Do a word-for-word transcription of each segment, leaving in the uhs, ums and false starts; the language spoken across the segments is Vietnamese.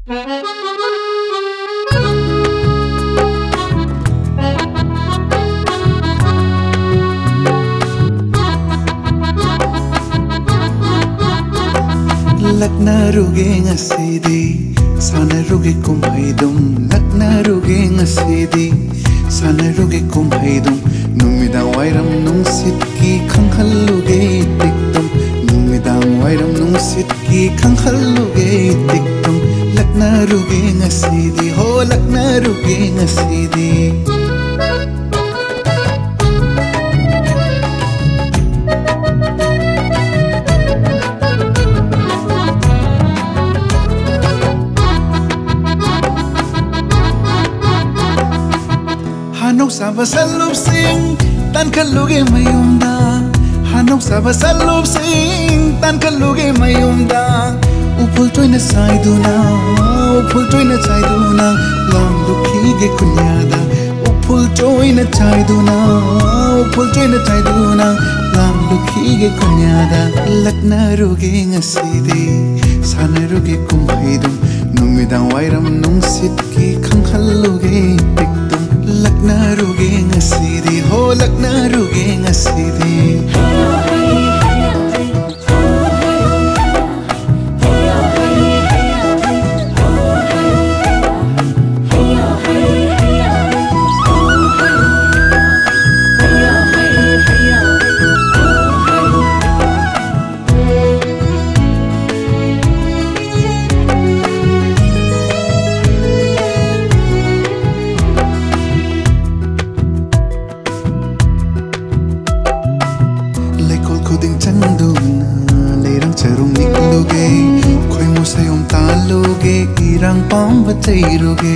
Laknaruge ngasidi sanaruge kumhaidum laknaruge ngasidi sanaruge kumhaidum numidang wairam nungsit ki khanghalluge tiktum numidang wairam nungsit ki khanghalluge tiktum laknaruge ngasidi ho laknaruge ngasidi Hanok saba salup sing tan kaluge mayumda Hanok saba salup sing tan kaluge mayumda Upul toina saiduna upul toina saiduna lam dukhi ge kunyada Upul toina saiduna upul toina saiduna lam dukhi ge kunyada Laknaruge ngasidi sanaruge kumhaidum numidang wairam nungsit ki khanghalluge tiktum Laknaruge ngasidi ho laknaruge ngasidi Kuding chanduna leirang charung nikluge khoi mo sayom taluge irang pam bachairuge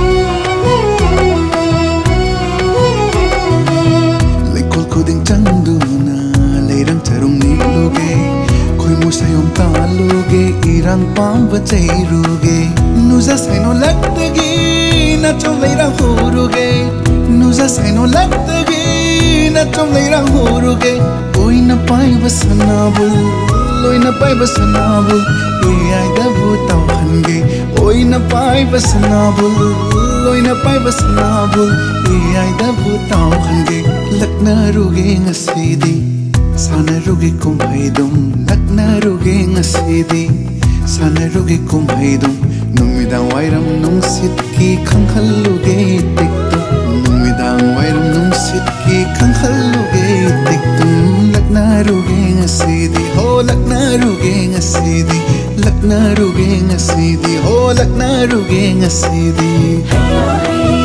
lekol kuding chanduna leirang charung nikluge khoi mo sayom taluge irang pam bachairuge nuza saino laktagi na chom leirang huruge nuza saino laktagi na chom leirang huruge Oina pai basanabul, oina pai basanabul, ai dabu tau hange. Oina pai basanabul, oina pai basanabul, ai dabu tau hange. Laknaruge ngasidi, sanaruge kumhaidum. Laknaruge ngasidi, sanaruge kumhaidum. Numidang wairam nungsit ki khanghalluge tiktum. Numidang wairam nungsit ki khanghalluge tiktum. Laknaruge ngasidi ho laknaruge ngasidi laknaruge ngasidi ho laknaruge ngasidi